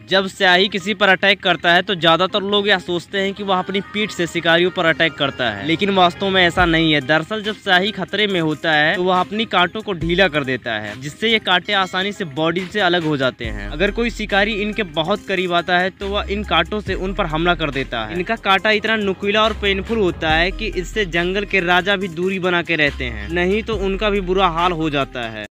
जब स्याही किसी पर अटैक करता है तो ज्यादातर लोग यह सोचते हैं कि वह अपनी पीठ से शिकारियों पर अटैक करता है, लेकिन वास्तव में ऐसा नहीं है। दरअसल जब स्याही खतरे में होता है तो वह अपनी कांटों को ढीला कर देता है, जिससे ये कांटे आसानी से बॉडी से अलग हो जाते हैं। अगर कोई शिकारी इनके बहुत करीब आता है तो वह इन कांटों से उन पर हमला कर देता है। इनका कांटा इतना नुकीला और पेनफुल होता है कि इससे जंगल के राजा भी दूरी बना के रहते हैं, नहीं तो उनका भी बुरा हाल हो जाता है।